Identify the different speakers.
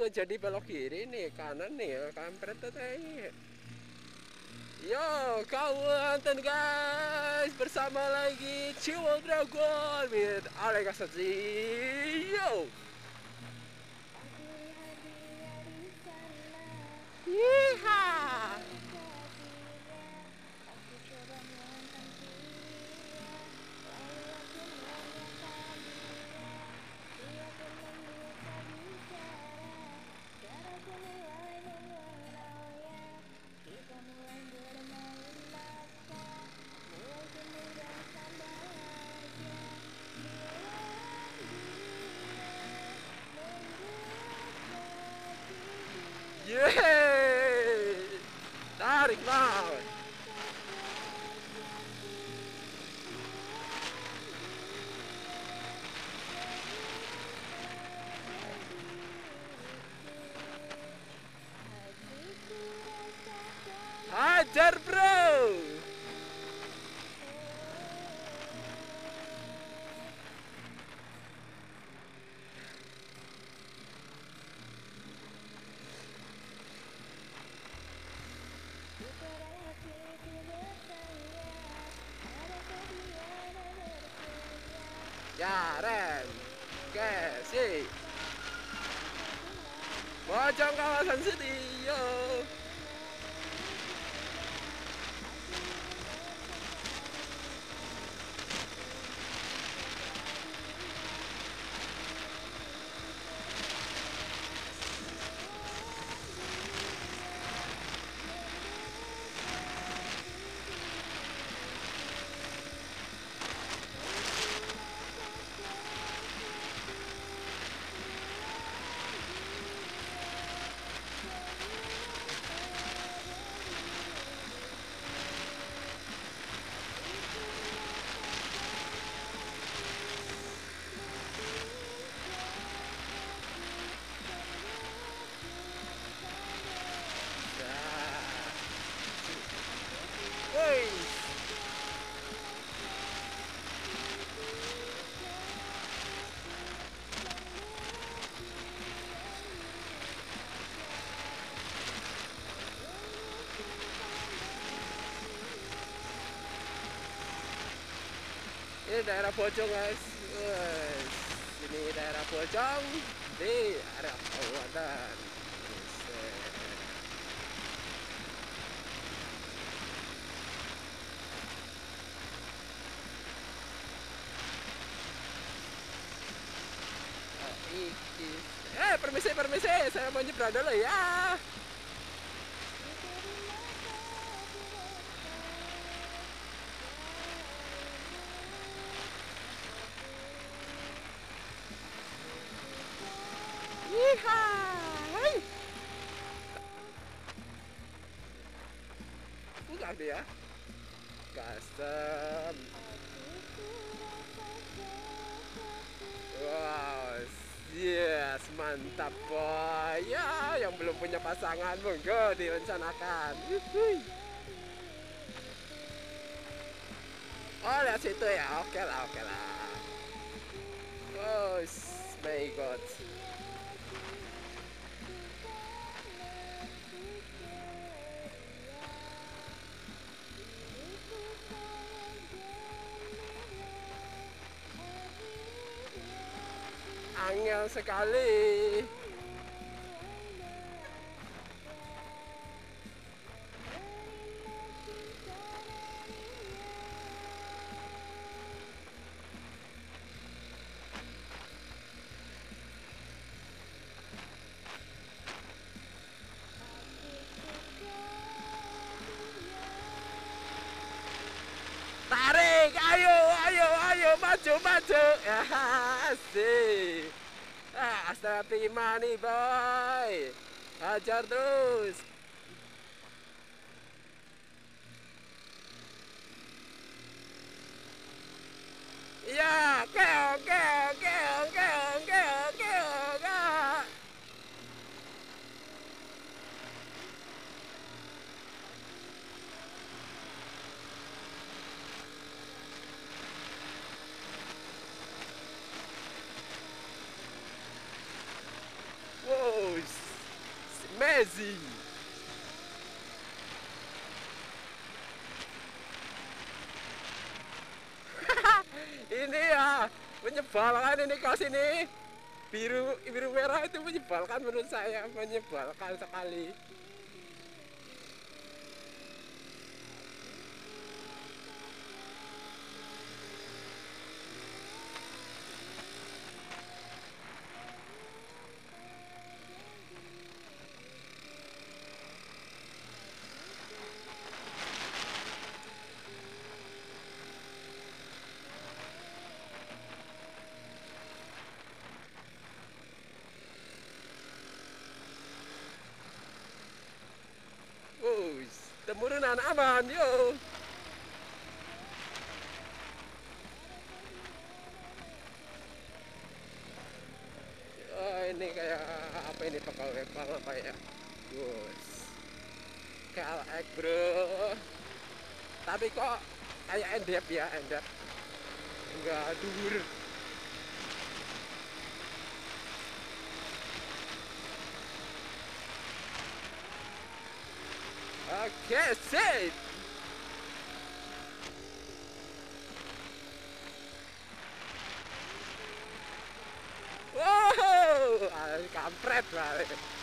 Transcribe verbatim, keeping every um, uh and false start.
Speaker 1: jadi belok kiri nih, kanan nih ya, kampret teh. Yo, kawan guys, bersama lagi Ciwol Dragon with Alex Asaji. Yo. Yeehaw. Yeay, tarik banget. Hajar bro. Ya, Ren. Oke, sih. Pojok kawasan studio. Woi. Ini daerah Bojong guys. Wes, ini daerah Bojong di area Kawasan. Eh, permisi, permisi, saya mau nyebrang dulu ya. Yeehaw. Enggak dia. Custom. Wow, yes, mantap boy. Ya, yang belum punya pasangan monggo direncanakan. Yuhui. Oh, lihat situ ya. Oke lah, oke lah. Oh, my god. Angel sekali. Tarik, ayo, ayo, ayo, maju, maju. Ya, asik. Ah, Astana Prima nih, boy. Hajar terus. Iya, keo, keo, keo, keo, keo, keo, keo. Wow, crazy. Ini ya menyebalkan ini kelas ini, biru biru merah itu menyebalkan menurut saya, menyebalkan sekali. Wuss, temurunan aman, yo. Oh, ini kayak apa ini pegawai bank apa ya? Wuss, kalek bro. Tapi kok kayak endep ya, endep. Enggak dur. Oke, sip. Wow, ah, kampret balik.